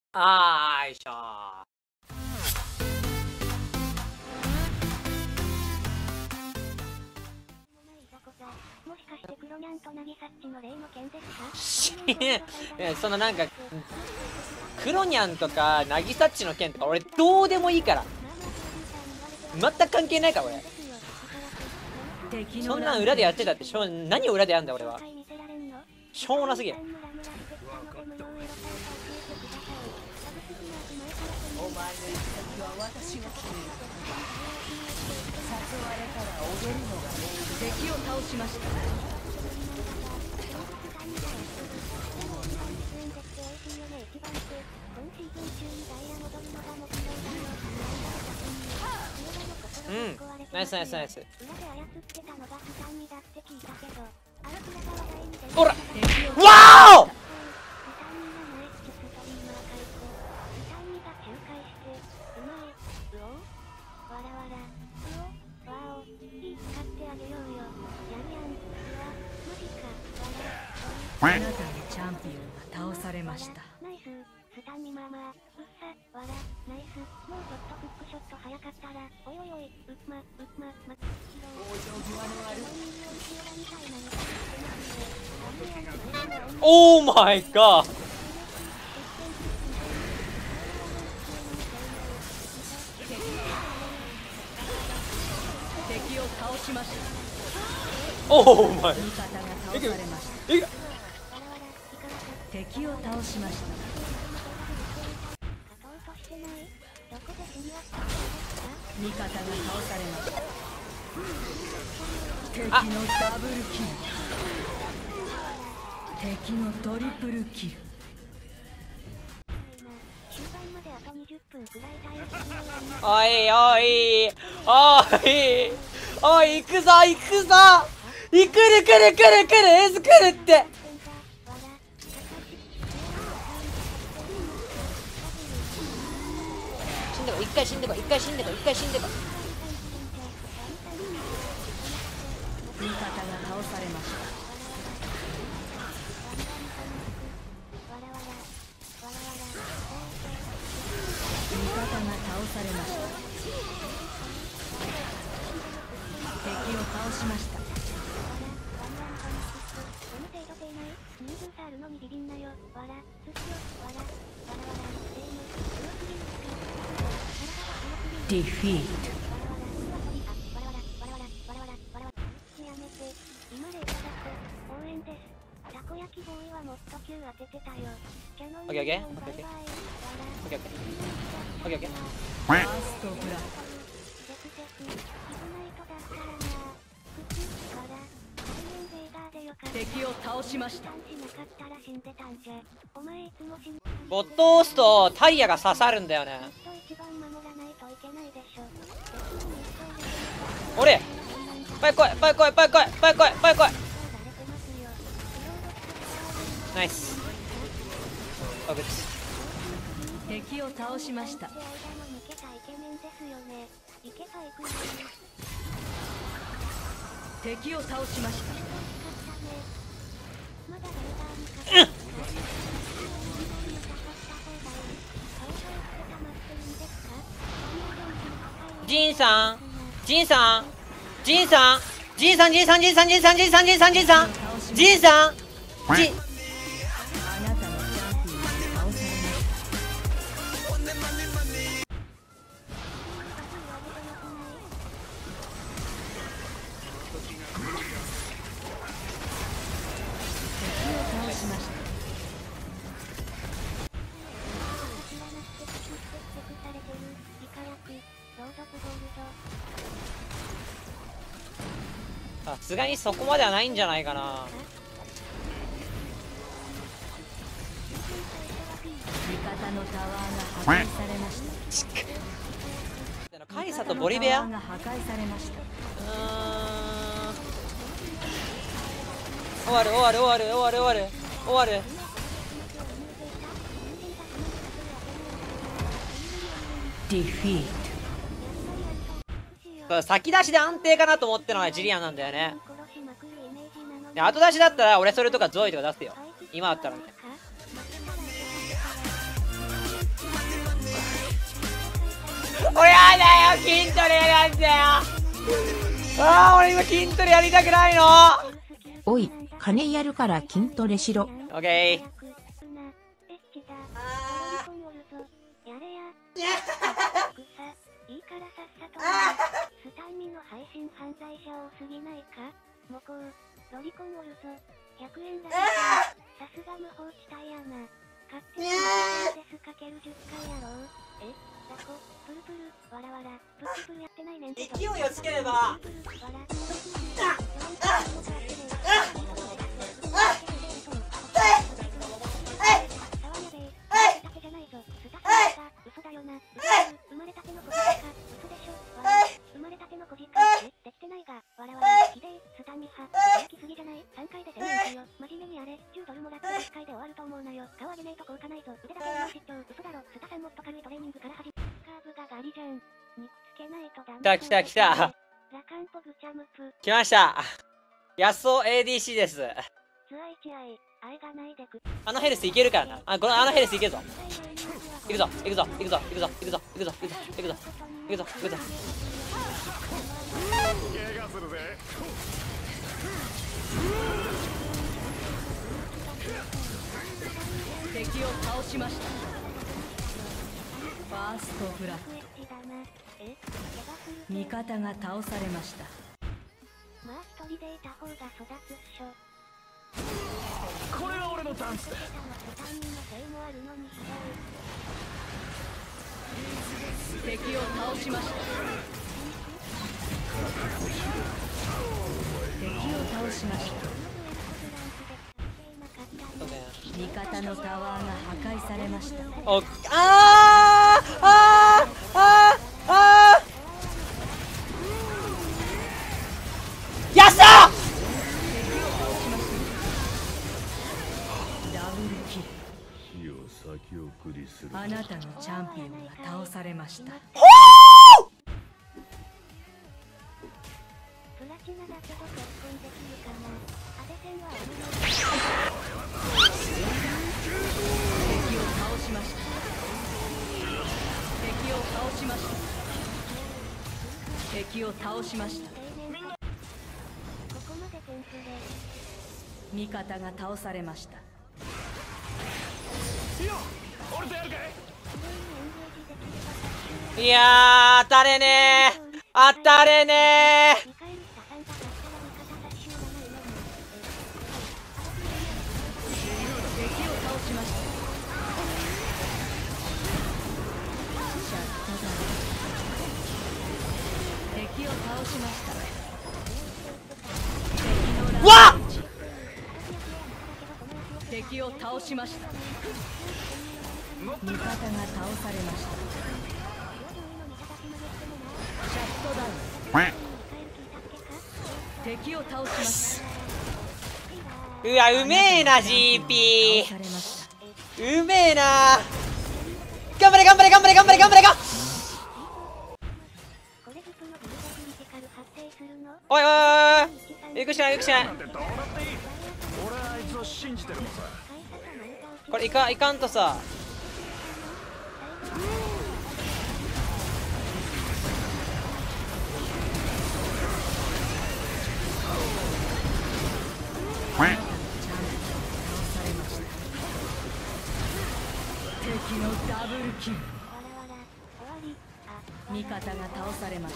あーいしょー。 もしかしてクロニャンとナギサッチの例の件ですか？ しそのなんかクロニャンとかナギサッチの件とか俺どうでもいいから、全く関係ないから俺。そんなん裏でやってたって何を裏でやんだよ俺は。しょうもなすぎる。 お前の行き先は私が決める。誘われたら踊るのが敵を倒しました。 うん、ナイスナイスナイス。ほら、わおあなたのチャンピオンが倒されました。 ナイススタミママうっさわらナイス。もうちょっとフックショット早かったらおいおいおい。 オーマイガー。 敵を倒しました。 オーマイ。 味方が倒されました。敵を倒しました。味方が倒されました。敵のダブルキル。敵のトリプルキル。 おいおいおいおい、行くぞ行くぞ、来るエース来るって。死んでこ、一回死んでこ、一回死んでこ、一回死んでこ。 味方が倒されました。味方が倒されました。敵を倒しました。ディフィート。 オッケーオッケーオッケーオッケーオッケーオッケー。 ファーストブラック。敵を倒しました。 ボットを押すとタイヤが刺さるんだよね。俺パイ来いパイ来いパイ来いパイ来いパイ来い。ナイス。あ、グッズ。 敵を倒しました。敵を倒しました。 ジンさんジンさんジンさんジンさんジンさんジンさんジンさんジンさんジンさんジンさんジンさんジン。 あなたのチャンピオンが倒されました。敵を倒しました。 さすがにそこまではないんじゃないかな。 味方のタワーが破壊されました。 カイサとボリベア、 が破壊されました。 終わる終わる終わる終わる終わる終わる。 ディフィート。 先出しで安定かなと思ってのはジリアンなんだよね。で後出しだったら俺それとかゾイとか出すよ。今だったらね。 俺やだよ、筋トレなんだよ。ああ、俺今筋トレやりたくないの。 おい、金やるから筋トレしろ。 オッケー。 いいからさっさとスタンミの配信犯罪者多すぎないか。もうこうロリコンおるぞ。100円だけさすが無法地帯やな。勝手にデスかける10回やろう。えだこプルプルわらわらプルプルやってないねんけど。 勢いをつければ嘘だよな。生まれたての子か。嘘でしょ。生まれたての子か。できてないが。わらわら。ひでえ。スタンミ派。大きすぎじゃない。3回で1000円よ。真面目にやれ。10ドルもらって10回で終わると思うなよ。顔上げねえと効果ないぞ。腕だけの失調。嘘だろ。スタさんもっと軽いトレーニングから始め。カーブがガリじゃん。肉つけないとダメ。 来た来た来た。 ラカンポグチャムプ。 来ました。ヤスオ ADC です。 ツアイチアイ。愛がないでく。 あのヘルスいけるからな。あのヘルスいけるぞ。いくぞいくぞいくぞいくぞいくぞいくぞいくぞいくぞいくぞいくぞいくぞ。 敵を倒しました。ファーストブラック。味方が倒されました。 まあ一人でいた方が育つっしょ。 これが俺のダンスだ。 敵を倒しました。敵を倒しました。味方のタワーが破壊されました。 おあーあーあーあーやったあなたのチャンピオンが倒されました。 プラチナだけど結婚できるかな。アデセンは敵を倒しました。敵を倒しました。敵を倒しました。 ここまでテンプレ。 味方が倒されました。 俺とやるかい。 いやー当たれねー当たれねー。 敵を倒しました。 わっ敵を倒しました。味方が倒されました。シャットダウン。敵を倒しました。 うわうめえな GP 倒されました。 うめえな。頑張れ頑張れ頑張れ頑張れ頑張れが。おいおいおいおい行くしかない行くしかない。 俺はあいつを信じてるのさ。 これいかんとさ。 敵のダブルキル。味方が倒されました。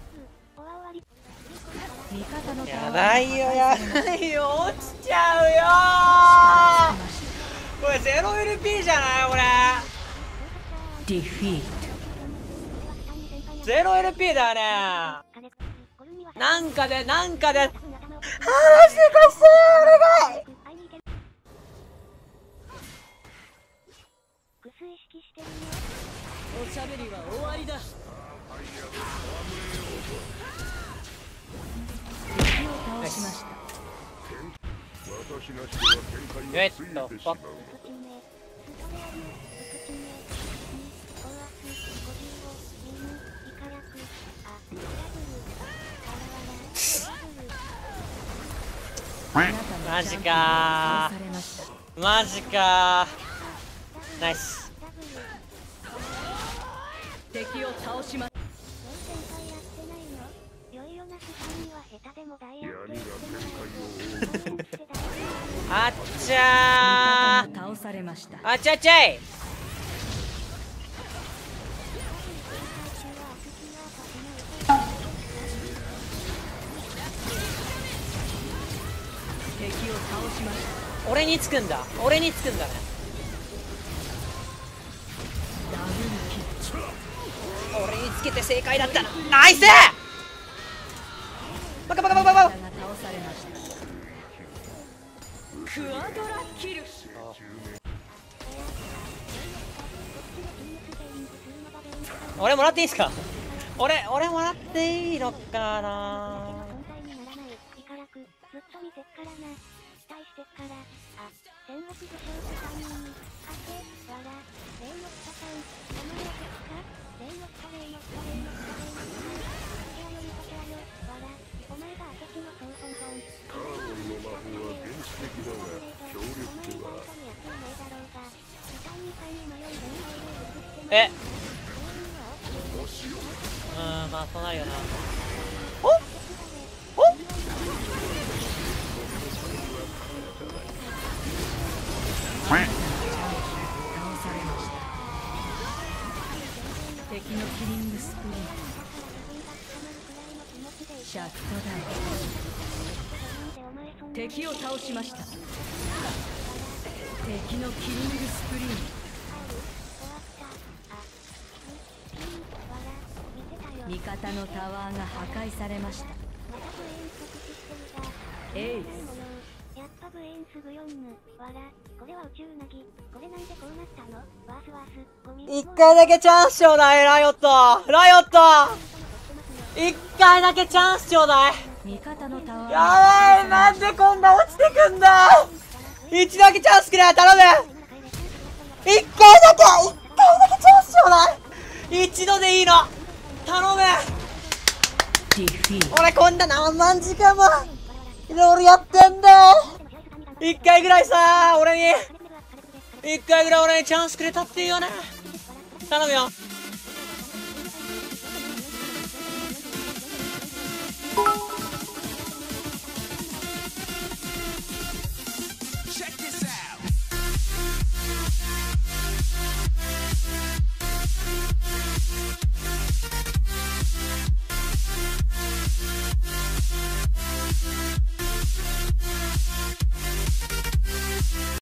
味方のタワーがやばいよやばいよ落ちちゃうよー。これゼロ LP じゃないこれ。 ディフィート。 ゼロ LP だよね。なんかで話してかしてお願い。 おしゃべりは終わりだ。敵を倒しました。 えっとファックマジかーマジかーナイス。 敵を倒しま先輩やってないの？良いよな、スタミは下手でも大やってあっちゃー、 倒されました。 あっちゃっちゃい。 敵を倒しました。 俺につくんだ、俺につくんだね。 ダブルキル。 俺につけて正解だったな。ナイス。バカバカバカバカ。 が倒されました。クアドラキル。 俺もらっていいですか？俺もらっていいのかな。 ずっと見てっからな。期待してっから。あ、戦国武将スタミに。はて、わら、例のスタさん。名前はですか？例のスタ例のスタ例のスタ例のスタ。こちらよりこちらよ、わら。お前が明智の総本尊。カーボンの魔法は原始的だが、強力では。お前に本当に熱いねえだろうが。スタミさんに迷い全体で移してまあそうなるよな。 倒されました。敵のキリングスプリント。シャットダウン。敵を倒しました。敵のキリングスプリント。味方のタワーが破壊されました。エース。 やっぱブエインすぐ4ぬ。わら。これは宇宙なぎ。これなんでこうなったの？ワースワース。ゴミ。 一回だけチャンスちょうだい、ライオット。ライオット。一回だけチャンスちょうだい。 味方のタワー。 やばい、なんでこんな落ちてくんだ。一度だけチャンスくれ、頼む。一回だけチャンスちょうだい。一度でいいの。頼む。俺こんな何万時間もいろいろやってんだよ。一回ぐらいさ、一回ぐらい俺にチャンスくれたっていうよね。頼むよ。